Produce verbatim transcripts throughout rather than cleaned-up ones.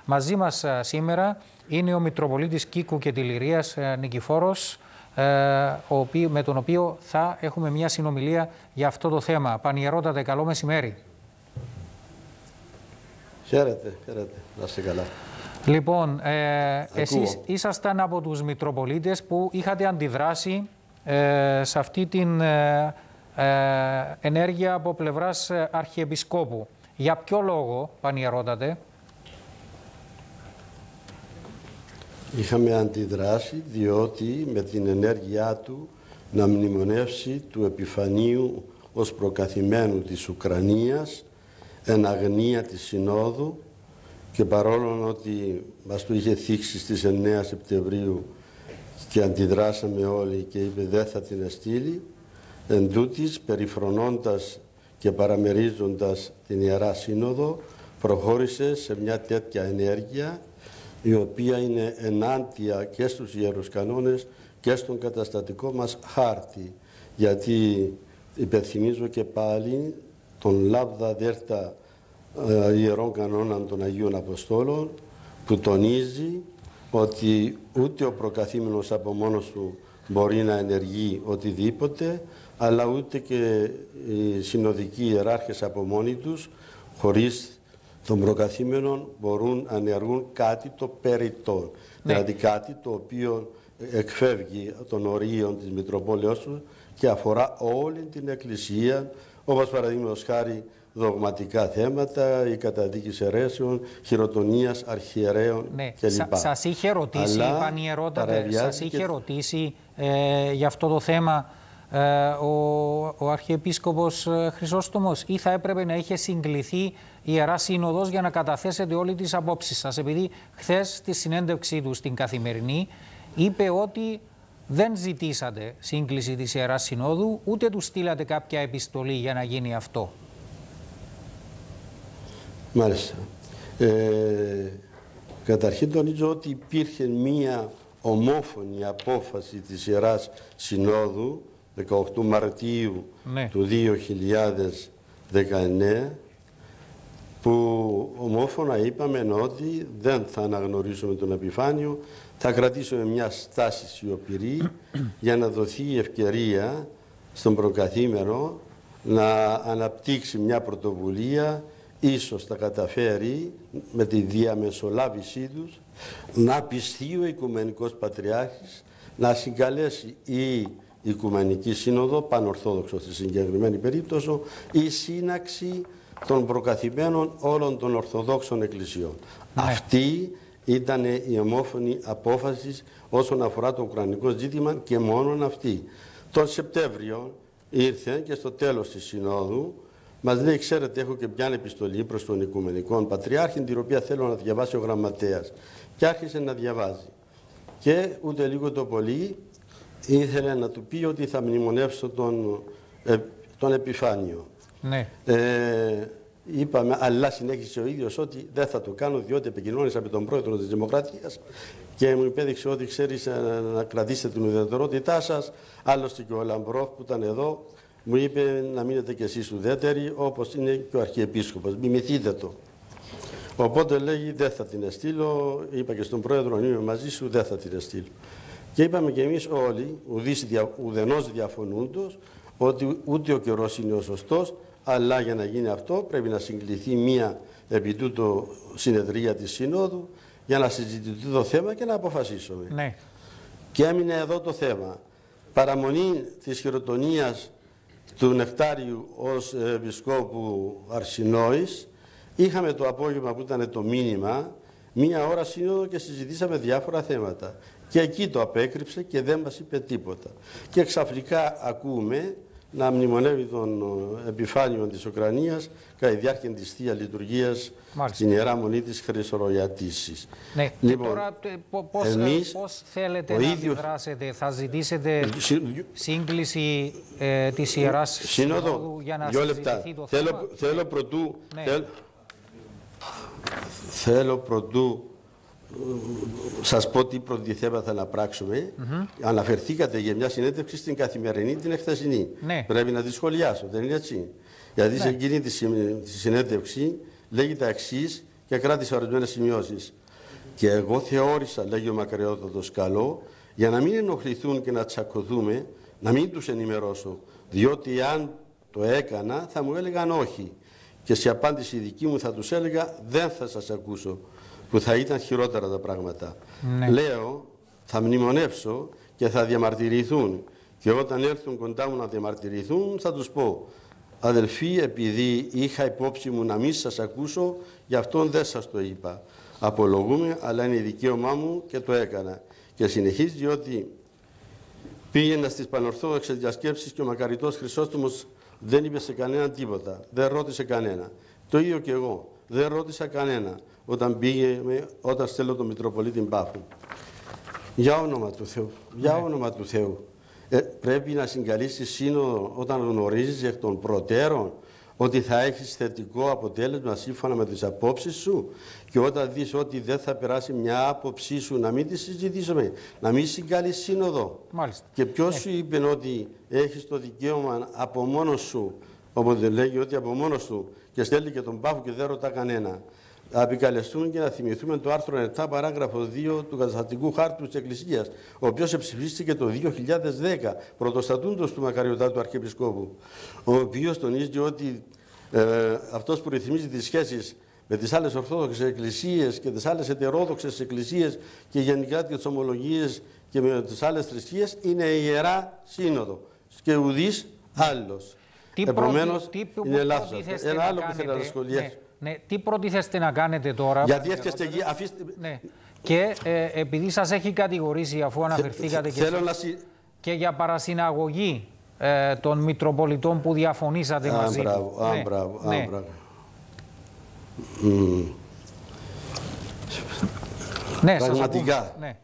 Μαζί μας σήμερα είναι ο Μητροπολίτης Κίκου και Τιληρίας Νικηφόρος, με τον οποίο θα έχουμε μια συνομιλία για αυτό το θέμα. Πανιερότατε, καλό μεσημέρι. Χαίρετε, χαίρετε. Να είστε καλά. Λοιπόν, ε, εσείς ήσασταν από τους Μητροπολίτες που είχατε αντιδράσει ε, σε αυτή την ε, ε, ενέργεια από πλευράς Αρχιεπισκόπου. Για ποιο λόγο, Πανιερότατε? Είχαμε αντιδράσει διότι με την ενέργειά του να μνημονεύσει του Επιφανίου ως προκαθημένου της Ουκρανίας εν αγνία της Συνόδου, και παρόλο ότι μας το είχε θίξει στις εννέα Σεπτεμβρίου και αντιδράσαμε όλοι και είπε δεν θα την εστείλει, εν τούτης, περιφρονώντας και παραμερίζοντας την Ιερά Σύνοδο, προχώρησε σε μια τέτοια ενέργεια η οποία είναι ενάντια και στους ιερούς κανόνες και στον καταστατικό μας χάρτη, γιατί υπενθυμίζω και πάλι τον Λάβδα Δέρτα ε, ιερών κανόνων των Αγίων Αποστόλων, που τονίζει ότι ούτε ο προκαθήμενος από μόνος του μπορεί να ενεργεί οτιδήποτε, αλλά ούτε και οι συνοδικοί ιεράρχες από μόνοι τους, χωρίς των προκαθήμενων, μπορούν να ενεργούν κάτι το περιττό. Ναι. Δηλαδή κάτι το οποίο εκφεύγει των ορίων της Μητροπόλεως του και αφορά όλη την Εκκλησία, όπως παραδείγματος χάρη δογματικά θέματα, η καταδίκη αιρέσεων, χειροτονίας αρχιερέων ναι. κλπ. Σα, σας είχε ρωτήσει, Πανιερότατε, σας είχε και... ρωτήσει ε, για αυτό το θέμα ε, ο, ο Αρχιεπίσκοπος Χρυσόστομος, ή θα έπρεπε να είχε συγκληθεί η Ιερά Σύνοδος για να καταθέσετε όλες τις απόψεις σας? Επειδή χθες στη συνέντευξή του στην Καθημερινή είπε ότι δεν ζητήσατε σύγκληση της Ιεράς Συνόδου, ούτε του στείλατε κάποια επιστολή για να γίνει αυτό. Μάλιστα. Ε, καταρχήν τονίζω ότι υπήρχε μία ομόφωνη απόφαση της Ιεράς Συνόδου δεκαοκτώ Μαρτίου ναι. του δύο χιλιάδες δεκαεννέα, που ομόφωνα είπαμε ότι δεν θα αναγνωρίσουμε τον Επιφάνιο, θα κρατήσουμε μια στάση σιωπηρή για να δοθεί η ευκαιρία στον προκαθήμενο να αναπτύξει μια πρωτοβουλία, ίσως θα καταφέρει με τη διαμεσολάβησή τους να πιστεί ο Οικουμενικός Πατριάρχης να συγκαλέσει η Οικουμενική Σύνοδο, πανορθόδοξο στη συγκεκριμένη περίπτωση, η σύναξη των προκαθημένων όλων των Ορθοδόξων Εκκλησιών. Ναι. Αυτή ήταν η ομόφωνη απόφαση όσον αφορά το ουκρανικό ζήτημα και μόνον αυτή. Τον Σεπτέμβριο ήρθε και στο τέλος της Συνόδου μας λέει, ξέρετε, έχω και μια επιστολή προς τον Οικουμενικό Πατριάρχη, την οποία θέλω να διαβάσει ο γραμματέας. Και άρχισε να διαβάζει. Και ούτε λίγο το πολύ ήθελε να του πει ότι θα μνημονεύσω τον, ε, τον Επιφάνιο. Ναι. Ε, είπαμε, αλλά συνέχισε ο ίδιος ότι δεν θα το κάνω, διότι επικοινώνησα με τον πρόεδρο της Δημοκρατίας και μου υπέδειξε ότι ξέρεις να κρατήσετε την ουδετερότητά σας. Άλλωστε και ο Λαμπρόφ που ήταν εδώ μου είπε να μείνετε κι εσείς ουδέτεροι, όπως είναι και ο Αρχιεπίσκοπος. Μιμηθείτε το. Οπότε λέγει, δεν θα την εστείλω. Είπα και στον πρόεδρο, αν είμαι μαζί σου, δεν θα την εστείλω. Και είπαμε κι εμείς όλοι, ουδενός διαφωνούντος, ότι ούτε ο καιρός είναι ο σωστός, αλλά για να γίνει αυτό πρέπει να συγκληθεί μία επί τούτο συνεδρία της Συνόδου για να συζητηθεί το θέμα και να αποφασίσουμε. Ναι. Και έμεινε εδώ το θέμα. Παραμονή της χειροτονίας του Νεκτάριου ως Επισκόπου Αρσινόης, είχαμε το απόγευμα που ήταν το μήνυμα, μία ώρα σύνοδο και συζητήσαμε διάφορα θέματα. Και εκεί το απέκρυψε και δεν μας είπε τίποτα. Και ξαφνικά ακούμε να μνημονεύει τον Επιφάνιο της Ουκρανίας κατά τη διάρκεια της Θείας Λειτουργίας στην Ιερά Μονή της Χρυσορογιατήσης. Ναι, λοιπόν, τώρα πώς, εμείς, πώς θέλετε να ίδιος... αντιδράσετε, θα ζητήσετε σύγκληση ε, της Ιεράς Συνόδου για να συζητηθεί το θέλω, θέμα. Θέλω πρωτού, ναι. θέλ, θέλω πρωτού σας πω τι προτιθέμαθα να πράξουμε. Mm-hmm. Αναφερθήκατε για μια συνέντευξη στην Καθημερινή την εχθεσινή. Ναι. Πρέπει να τη σχολιάσω, δεν είναι έτσι? Γιατί ναι. σε εκείνη τη συνέντευξη λέγει τα εξής και και κράτησα ορισμένες σημειώσεις. Και εγώ θεώρησα, λέγει ο μακαριότατος, καλό, για να μην ενοχληθούν και να τσακωθούμε, να μην τους ενημερώσω, διότι αν το έκανα θα μου έλεγαν όχι. Και σε απάντηση δική μου θα τους έλεγα δεν θα σας ακούσω, που θα ήταν χειρότερα τα πράγματα. Ναι. Λέω, θα μνημονεύσω και θα διαμαρτυρηθούν. Και όταν έρθουν κοντά μου να διαμαρτυρηθούν θα τους πω, αδελφοί, επειδή είχα υπόψη μου να μην σας ακούσω, γι' αυτό δεν σας το είπα. Απολογούμε, αλλά είναι δικαίωμά μου και το έκανα. Και συνεχίζει ότι πήγαινα στις πανορθόδοξες διασκέψεις και ο μακαριτός Χρυσόστομος δεν είπε σε κανέναν τίποτα, δεν ρώτησε κανένα. Το ίδιο και εγώ, δεν ρώτησα κανένα όταν πήγε, όταν στέλνω τον Μητροπολίτη Πάφου. Για όνομα του Θεού, για όνομα του Θεού. Ε, πρέπει να συγκαλείς σύνοδο όταν γνωρίζεις εκ των προτέρων ότι θα έχεις θετικό αποτέλεσμα σύμφωνα με τις απόψεις σου, και όταν δεις ότι δεν θα περάσει μια άποψή σου να μην τη συζητήσουμε, να μην συγκαλείς σύνοδο. Μάλιστα. Και ποιος σου είπε ότι έχεις το δικαίωμα από μόνος σου, όποτε λέγει ότι από μόνος του και στέλνει και τον Πάφο και δεν ρωτά κανένα. Να επικαλεστούν και να θυμηθούμε το άρθρο επτά παράγραφο δύο του καταστατικού χάρτου της Εκκλησίας, ο οποίος εψηφίστηκε το δύο χιλιάδες δέκα, πρωτοστατούντος του Μακαριωτάτου Αρχιεπισκόπου, ο οποίος τονίζει ότι ε, αυτός που ρυθμίζει τις σχέσεις με τις άλλες ορθόδοξες εκκλησίες και τις άλλες ετερόδοξες εκκλησίες και γενικά τις ομολογίες και με τις άλλες θρησκείες είναι η Ιερά Σύνοδο και ουδής άλλος. Επομένως, είναι λάθος. Ένα άλλο που θέλω να σχολιάσω. Ναι. Ναι, τι προτίθεστε να κάνετε τώρα? Γιατί έρχεστε εκεί, αφήστε... Ναι. Και ε, επειδή σας έχει κατηγορήσει, αφού αναφερθήκατε και, θέλω να... και για παρασυναγωγή ε, των Μητροπολιτών που διαφωνήσατε α, μαζί μπράβο, του. Α, ναι, μπράβο, ναι. Α, μπράβο. Mm. Ναι, πραγματικά. Ναι.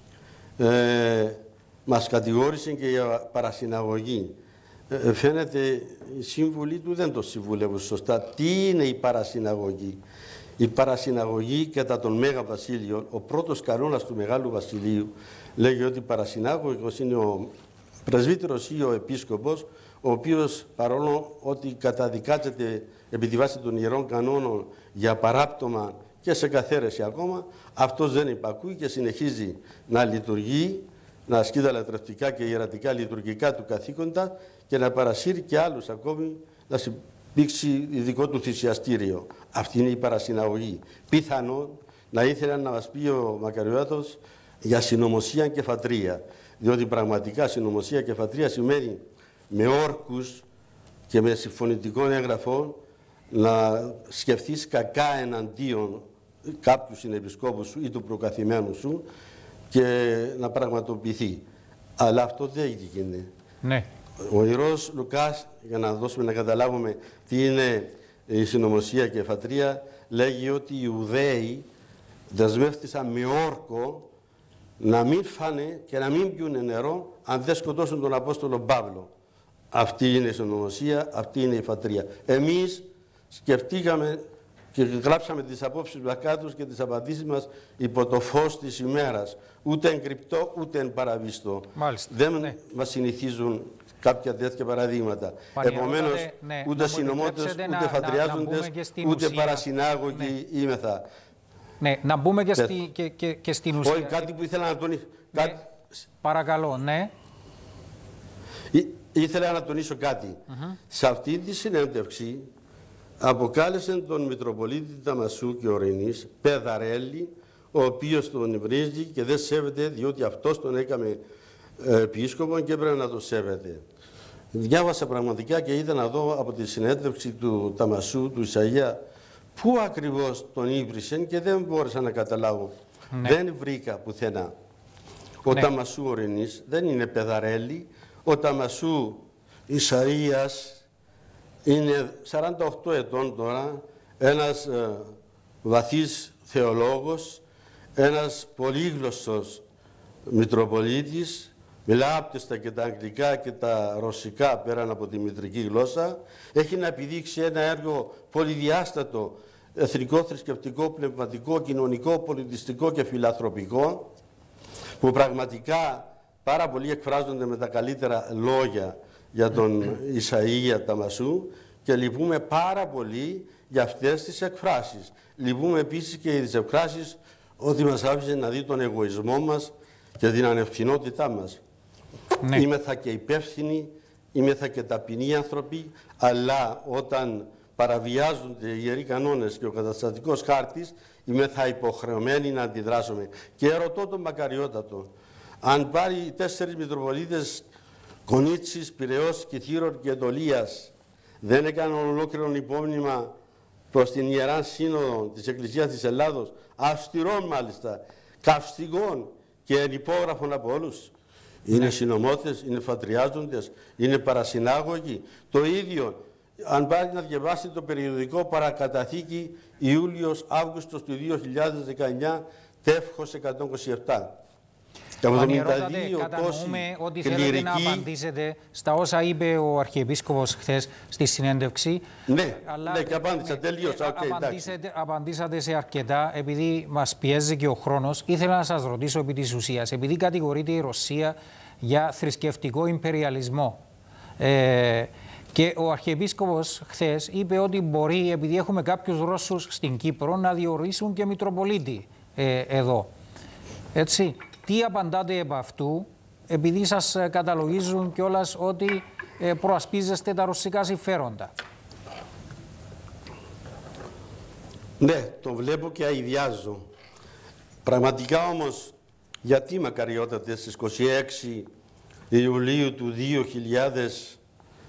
Ε, μας κατηγόρησε και για παρασυναγωγή. Ε, φαίνεται οι σύμβουλοι του δεν το συμβουλεύουν σωστά. Τι είναι η παρασυναγωγή? Η παρασυναγωγή κατά τον Μέγα Βασίλειο, ο πρώτος κανόνας του Μεγάλου Βασιλείου, λέγει ότι παρασυνάγωγος είναι ο πρεσβύτερος ή ο επίσκοπος, ο οποίος, παρόλο ότι καταδικάζεται επί τη βάση των ιερών κανόνων για παράπτωμα και σε καθαίρεση ακόμα, αυτός δεν υπακούει και συνεχίζει να λειτουργεί, να ασκεί τα λατρευτικά και ιερατικά λειτουργικά του καθήκοντα και να παρασύρει και άλλους ακόμη να συμπήξει ειδικό του θυσιαστήριο. Αυτή είναι η παρασυναγωγή. Πιθανόν να ήθελε να μας πει ο Μακαριώτατος για συνωμοσία και φατρία. Διότι πραγματικά συνωμοσία και φατρία σημαίνει με όρκους και με συμφωνητικών έγγραφων να σκεφτείς κακά εναντίον κάποιου συνεπισκόπου σου ή του προκαθημένου σου και να πραγματοποιηθεί. Αλλά αυτό δεν έγινε. Ναι. Ο Ιερός Λουκάς, για να δώσουμε να καταλάβουμε τι είναι η συνωμοσία και η φατρία, λέγει ότι οι Ιουδαίοι δεσμεύτησαν με όρκο να μην φάνε και να μην πιούνε νερό αν δεν σκοτώσουν τον Απόστολο Παύλο. Αυτή είναι η συνωμοσία, αυτή είναι η φατρία. Εμείς σκεφτήκαμε και γράψαμε τις απόψεις μας κάτω και τις απαντήσεις μας υπό το φως της ημέρας. Ούτε εν κρυπτό, ούτε εν παραβίστο. Μάλιστα, δεν ναι. μας συνηθίζουν κάποια τέτοια παραδείγματα. Επομένως, ναι, ούτε συνωμότες, ούτε να, φατριάζοντες, να, ούτε παρασυνάγωγοι ναι. Είμεθα. Ναι, να μπούμε και, στη, και, και, και στην ουσία. Όχι, κάτι που ήθελα να τονίσω. Ναι, κάτι... Παρακαλώ, ναι. Ή, ήθελα να τονίσω κάτι. Mm-hmm. Σε αυτή τη συνέντευξη αποκάλεσε τον Μητροπολίτη Ταμασού και Ορεινής Πεδαρέλη, ο οποίος τον βρίζει και δεν σέβεται, διότι αυτός τον έκαμε επίσκοπο και έπρεπε να το σέβεται. Διάβασα πραγματικά και είδα να δω από τη συνέντευξη του Ταμασού, του Ισαΐα, πού ακριβώς τον ύβρισαν και δεν μπόρεσα να καταλάβω. Ναι. Δεν βρήκα πουθενά. Ο ναι. Ταμασού Ορεινής δεν είναι Πεδαρέλη, ο Ταμασού Ισαΐας είναι σαράντα οκτώ ετών τώρα, ένας ε, βαθύς θεολόγος, ένας πολύγλωσσος Μητροπολίτης, μιλά άπτεστα και τα αγγλικά και τα ρωσικά πέραν από τη μητρική γλώσσα, έχει να επιδείξει ένα έργο πολυδιάστατο, εθνικό, θρησκευτικό, πνευματικό, κοινωνικό, πολιτιστικό και φιλανθρωπικό, που πραγματικά πάρα πολλοί εκφράζονται με τα καλύτερα λόγια για τον Ισαΐα Ταμασού και λυπούμε πάρα πολύ για αυτές τις εκφράσεις. Λυπούμε επίσης και για τις εκφράσεις ότι μας άφησε να δει τον εγωισμό μας και την ανευθυνότητά μας. Ναι. Είμεθα και υπεύθυνοι, είμεθα και ταπεινοί άνθρωποι, αλλά όταν παραβιάζονται οι ιεροί κανόνες και ο καταστατικός χάρτης, είμεθα υποχρεωμένοι να αντιδράσουμε. Και ρωτώ τον Μακαριότατο, αν πάρει οι τέσσερις Μητροπολίτες Κονίτσης, Πειραιώς, Κιθήρων και Ετωλίας, δεν έκαναν ολόκληρο υπόμνημα προς την Ιερά Σύνοδο της Εκκλησίας της Ελλάδος, αυστηρών μάλιστα, καυστικών και ενυπόγραφων από όλους. Είναι ναι. συνωμότες, είναι φατριάζοντες, είναι παρασυνάγωγοι. Το ίδιο, αν πάρει να διαβάσει το περιοδικό Παρακαταθήκη Ιούλιος-Αύγουστος του δύο χιλιάδες δεκαεννιά, τεύχος εκατόν είκοσι επτά. Πανιερότατε, κατανοούμε ότι κληρική... θέλετε να απαντήσετε στα όσα είπε ο Αρχιεπίσκοπος χθες στη συνέντευξη. Ναι, αλλά, ναι και απάντησα ναι, τελείωσα. Okay, απαντήσετε, απαντήσατε σε αρκετά, επειδή μας πιέζει και ο χρόνος. Ήθελα να σας ρωτήσω επί της ουσίας, επειδή κατηγορείται η Ρωσία για θρησκευτικό ιμπεριαλισμό. Ε, και ο Αρχιεπίσκοπος χθες είπε ότι μπορεί, επειδή έχουμε κάποιους Ρώσους στην Κύπρο, να διορίσουν και Μητροπολίτη ε, εδώ. Έτσι. Τι απαντάτε επ' αυτού, επειδή σας καταλογίζουν κιόλας ότι ε, προασπίζεστε τα ρωσικά συμφέροντα? Ναι, το βλέπω και αηδιάζω. Πραγματικά όμως, γιατί Μακαριότατε στις είκοσι έξι Ιουλίου του δύο χιλιάδες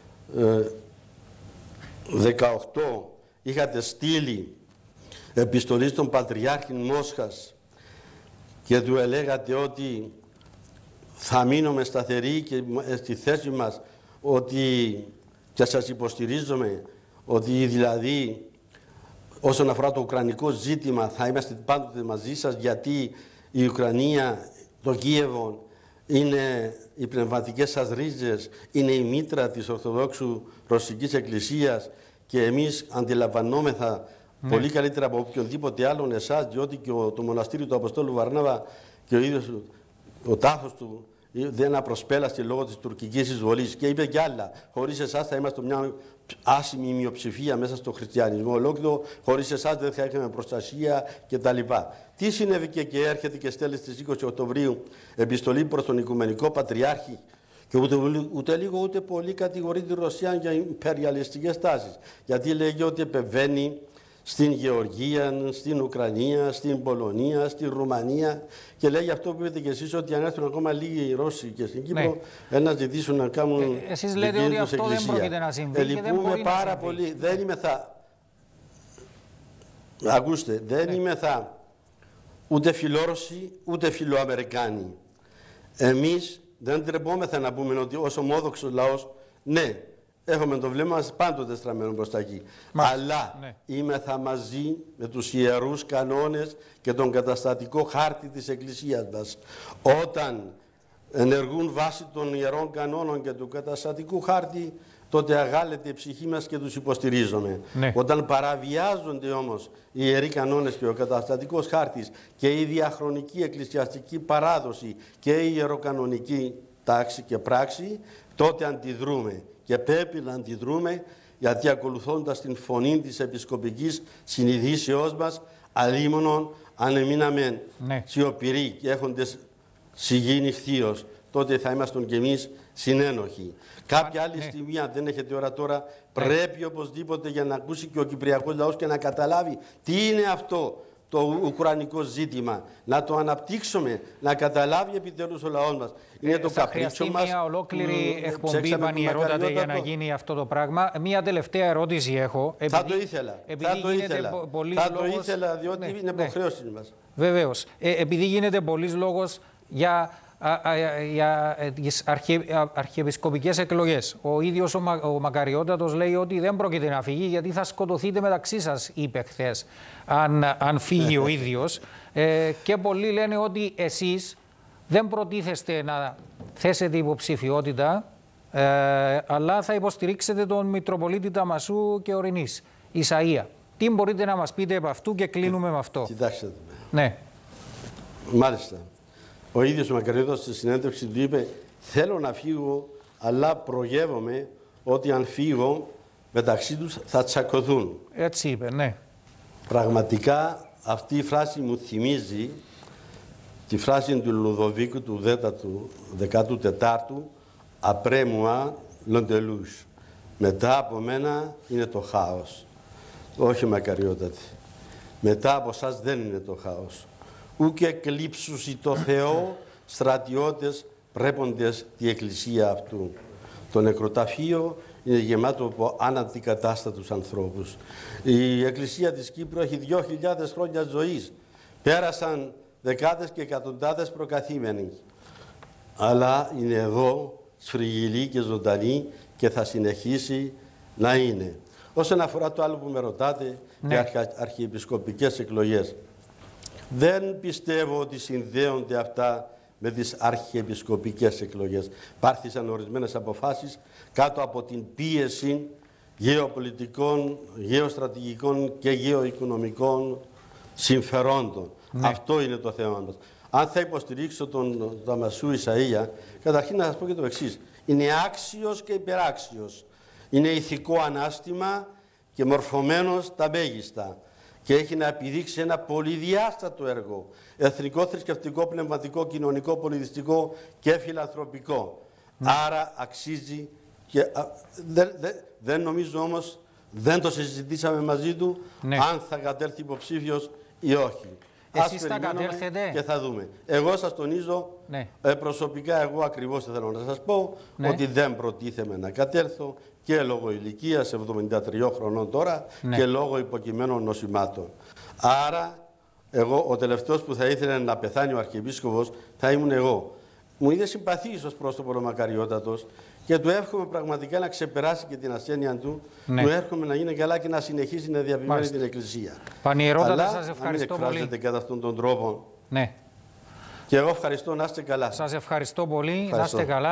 δεκαοκτώ είχατε στείλει επιστολή στον Πατριάρχη Μόσχας και του ελέγατε ότι θα μείνουμε σταθεροί και στη θέση μας, ότι και σας υποστηρίζουμε, ότι δηλαδή όσον αφορά το ουκρανικό ζήτημα θα είμαστε πάντοτε μαζί σας, γιατί η Ουκρανία, το Κίεβο είναι οι πνευματικές σας ρίζες, είναι η μήτρα της Ορθοδόξου Ρωσικής Εκκλησίας και εμείς αντιλαμβανόμεθα ναι. πολύ καλύτερα από οποιονδήποτε άλλον εσάς, διότι και ο, το μοναστήριο του Αποστόλου Βαρνάβα και ο ίδιος ο τάφος του δεν απροσπέλασε λόγω της τουρκικής εισβολής και είπε κι άλλα. Χωρίς εσάς θα είμαστε μια άσημη μειοψηφία μέσα στο χριστιανισμό ολόκληρο, χωρίς εσάς δεν θα είχαμε προστασία κτλ. Τι συνέβηκε και έρχεται και στέλνει στις είκοσι Οκτωβρίου επιστολή προς τον Οικουμενικό Πατριάρχη και ούτε, ούτε λίγο ούτε πολύ κατηγορεί τη Ρωσία για υπεριαλιστικές τάσεις. Γιατί λέγει ότι επεμβαίνει στην Γεωργία, στην Ουκρανία, στην Πολωνία, στην Ρουμανία και λέει αυτό που είπατε και εσείς, ότι αν έρθουν ακόμα λίγοι Ρώσοι και στην Κύπρο ναι. να ζητήσουν να κάνουν ε, εσείς λέτε ότι αυτό εκκλησία. Δεν πρόκειται να συμβεί. Ε, και δεν μπορεί πάρα να πολύ. Δεν είμαι θα... Ακούστε, δεν ναι. είμαι θα ούτε φιλόρωσοι ούτε φιλοαμερικάνοι. Εμείς δεν τρεπόμεθα να πούμε ότι ως ομόδοξος λαός, ναι, έχουμε το βλέμμα μας πάντοτε στραμμένο προς τα εκεί. Αλλά ναι. είμεθα μαζί με τους ιερούς κανόνες και τον καταστατικό χάρτη της Εκκλησίας μας. Όταν ενεργούν βάσει των ιερών κανόνων και του καταστατικού χάρτη, τότε αγάλεται η ψυχή μας και τους υποστηρίζουμε. Ναι. Όταν παραβιάζονται όμως οι ιεροί κανόνες και ο καταστατικός χάρτης και η διαχρονική εκκλησιαστική παράδοση και η ιεροκανονική τάξη και πράξη, τότε αντιδρούμε. Και πρέπει να αντιδρούμε, γιατί ακολουθώντας την φωνή της επισκοπικής συνειδήσεώς μας, αλίμονον αν εμείναμε ναι. σιωπηροί και έχοντες συγγίνει χθείος, τότε θα ήμασταν κι εμείς συνένοχοι. Κάποια άλλη ναι. στιγμή, αν δεν έχετε ώρα τώρα, ναι. πρέπει οπωσδήποτε για να ακούσει και ο κυπριακός λαός και να καταλάβει τι είναι αυτό το ουκρανικό ζήτημα, να το αναπτύξουμε, να καταλάβει επιτέλους ο λαός μας. Είναι ε, το θα χρειαστεί μας, μια ολόκληρη εκπομπή, Πανιερότατε, για να γίνει αυτό το πράγμα. Μια τελευταία ερώτηση έχω. Επειδή, θα το ήθελα. Θα το ήθελα. Πο θα λόγος, το ήθελα, διότι ναι, είναι υποχρέωση ναι. μας. Βεβαίως. Ε, επειδή γίνεται πολλής λόγος για... Α, α, για τις αρχι, αρχιεπισκοπικές εκλογές. Ο ίδιος ο, Μα, ο Μακαριότατος λέει ότι δεν πρόκειται να φύγει γιατί θα σκοτωθείτε μεταξύ σας, είπε χθες, αν, αν φύγει ο ίδιος. Ε, και πολλοί λένε ότι εσείς δεν προτίθεστε να θέσετε υποψηφιότητα, ε, αλλά θα υποστηρίξετε τον Μητροπολίτη Ταμασού και Ορεινής, Ισαΐα. Τι μπορείτε να μας πείτε από αυτού και κλείνουμε με αυτό? Κοιτάξτε. Ναι. Μάλιστα. Ο ίδιος ο Μακαριώτας στη συνέντευξη του είπε, θέλω να φύγω, αλλά προγεύομαι ότι αν φύγω μεταξύ τους θα τσακωθούν. Έτσι είπε, ναι. Πραγματικά αυτή η φράση μου θυμίζει τη φράση του Λουδοβίκου του δέκατου τετάρτου «Après moi, l'Andelus». Μετά από μένα είναι το χάος. Όχι μακαριότατη. Μετά από σας δεν είναι το χάος. Ούκ εκλείψουσι το Θεό στρατιώτες πρέποντες τη εκκλησία αυτού. Το νεκροταφείο είναι γεμάτο από αναντικατάστατους ανθρώπους. Η εκκλησία της Κύπρου έχει δύο χιλιάδες χρόνια ζωής. Πέρασαν δεκάδες και εκατοντάδες προκαθήμενοι. Αλλά είναι εδώ, σφριγγυλή και ζωντανή και θα συνεχίσει να είναι. Όσον αφορά το άλλο που με ρωτάτε, ναι, για αρχα, αρχιεπισκοπικές εκλογές. Δεν πιστεύω ότι συνδέονται αυτά με τις αρχιεπισκοπικές εκλογές. Πάρθησαν ορισμένες αποφάσεις κάτω από την πίεση γεωπολιτικών, γεωστρατηγικών και γεωοικονομικών συμφερόντων. Ναι. Αυτό είναι το θέμα μας. Αν θα υποστηρίξω τον Δαμασού Ισαΐα, καταρχήν να σας πω και το εξής. Είναι άξιος και υπεράξιος. Είναι ηθικό ανάστημα και μορφωμένος στα μέγιστα. Και έχει να επιδείξει ένα πολυδιάστατο έργο. Εθνικό, θρησκευτικό, πνευματικό, κοινωνικό, πολιτιστικό και φιλανθρωπικό. Ναι. Άρα αξίζει και δεν, δεν, δεν νομίζω όμως, δεν το συζητήσαμε μαζί του, ναι, αν θα κατέλθει υποψήφιος ή όχι. Εσείς θα κατέλθετε. Και θα δούμε. Εγώ σας τονίζω, ναι, ε, προσωπικά εγώ ακριβώς θέλω να σας πω, ναι, ότι δεν προτίθεμαι να κατέλθω και λόγω ηλικίας εβδομήντα τριών χρονών τώρα, ναι, και λόγω υποκειμένων νοσημάτων. Άρα, εγώ ο τελευταίος που θα ήθελε να πεθάνει ο Αρχιεπίσκοπος θα ήμουν εγώ. Μου είδε συμπαθής ως πρόσωπο ο Μακαριότατος και του εύχομαι πραγματικά να ξεπεράσει και την ασθένεια του. Ναι. Του εύχομαι να είναι καλά και να συνεχίσει να διαβιβαίνει την Εκκλησία. Πανιερότατα, σας ευχαριστώ πολύ. Να μην εκφράζεται κατά αυτόν τον τρόπο. Ναι. Και εγώ ευχαριστώ, να είστε καλά. Σας ευχαριστώ πολύ, ευχαριστώ. Να είστε καλά.